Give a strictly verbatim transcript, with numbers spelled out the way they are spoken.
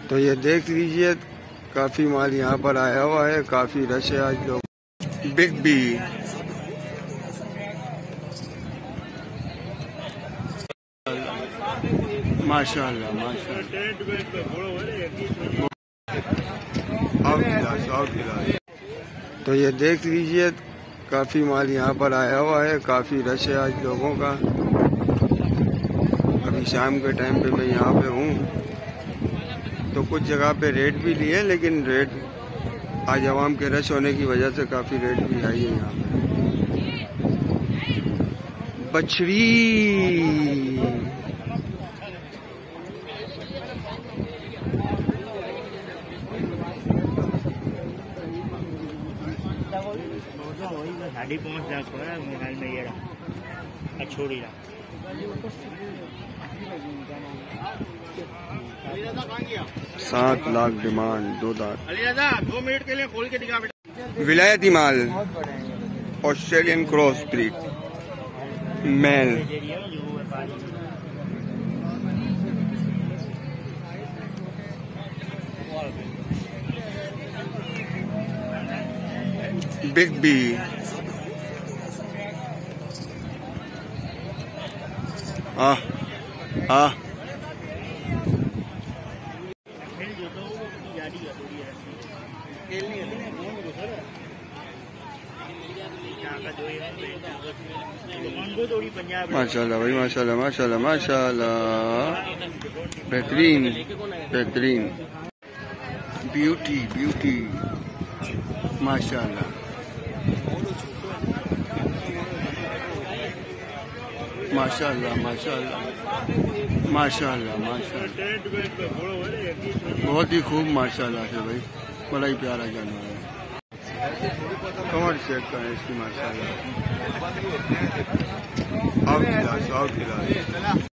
तो ये देख लीजिए काफी माल यहाँ पर आया हुआ है, काफी रश है आज लोग। बिग बी माशाल्लाह माशाल्लाह। तो ये देख लीजिए काफी माल यहाँ पर आया हुआ है, काफी रश है आज लोगों का। अभी शाम के टाइम पे मैं यहाँ पे हूँ, तो कुछ जगह पे रेट भी लिए, लेकिन रेट आज आवाम के रश होने की वजह से काफी रेट भी आई है यहाँ पे। बछड़ी साढ़े पाँच लाख मोबाइल में ये रहा छोड़ी रहा। सात लाख डिमांड, दो दांत। दो मिनट के लिए खोल के दिखा बेटा। विलायती माल, Australian cross breed male. Big B आ आ माशाल्लाह भाई, माशाल्लाह माशाल्लाह माशाल्लाह, बेहतरीन बेहतरीन, ब्यूटी ब्यूटी माशाल्लाह माशाल्लाह माशाल्लाह माशाल्लाह माशाल्लाह, बहुत ही खूब माशाल्लाह से भाई, बड़ा ही प्यारा जानवर है। कमर चेक करें इसकी माशाल्लाह। आओ खिला आओ खिला